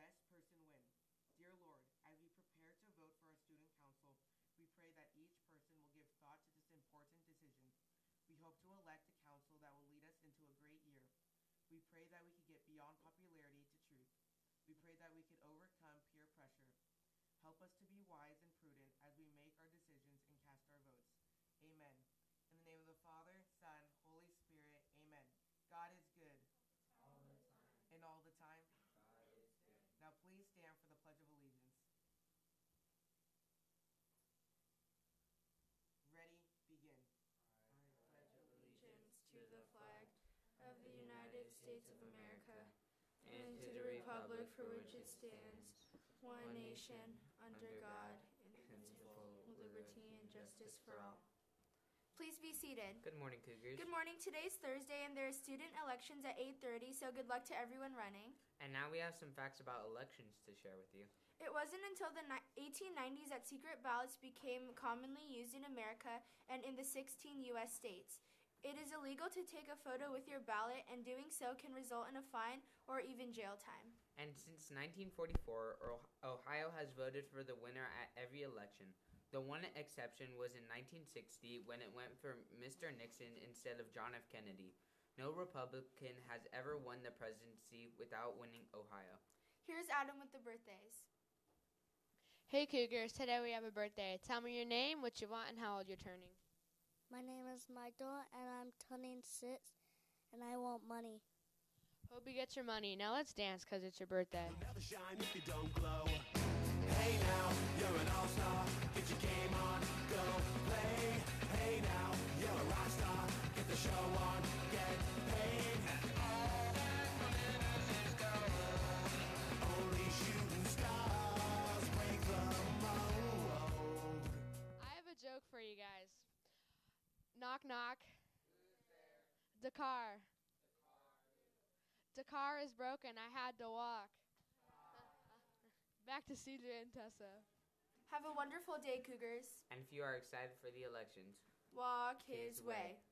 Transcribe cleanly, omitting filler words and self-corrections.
best person win. Dear Lord, as we prepare to vote for our student council, we pray that each person will give thought to this important decision. We hope to elect a council that will lead us into a great year. We pray that we could get beyond popularity to truth. We pray that we could overcome peer pressure. Help us to be wise and prudent as we make our decisions and cast our votes. Amen. In the name of the Father, Son, Holy Spirit, amen. God is good. All the time. And all the time. God is good. Now please stand for the Pledge of Allegiance. Ready, begin. I pledge allegiance to the flag of the United States of America and to the republic for which it stands, one nation, under God, indivisible, with liberty and justice for all. Please be seated. Good morning, Cougars. Good morning. Today's Thursday, and there are student elections at 8:30, so good luck to everyone running. And now we have some facts about elections to share with you. It wasn't until the 1890s that secret ballots became commonly used in America and in the 16 U.S. states. It is illegal to take a photo with your ballot, and doing so can result in a fine or even jail time. And since 1944, Ohio has voted for the winner at every election. The one exception was in 1960 when it went for Mr. Nixon instead of John F. Kennedy. No Republican has ever won the presidency without winning Ohio. Here's Adam with the birthdays. Hey Cougars, today we have a birthday. Tell me your name, what you want, and how old you're turning. My name is Michael, and I'm turning 6, and I want money. Hope you get your money. Now let's dance, because it's your birthday. You'll never shine if you don't glow. Hey now, you're an all-star. Get your game on, go play. Hey now, you're a rock star. Get the show on, get paid. And all that glitters is gold. Only shooting stars break the mold. I have a joke for you guys. Knock, knock. Who's there? Dakar. Dakar is broken. I had to walk. Back to CJ and Tessa. Have a wonderful day, Cougars. And if you are excited for the elections, Walk his way.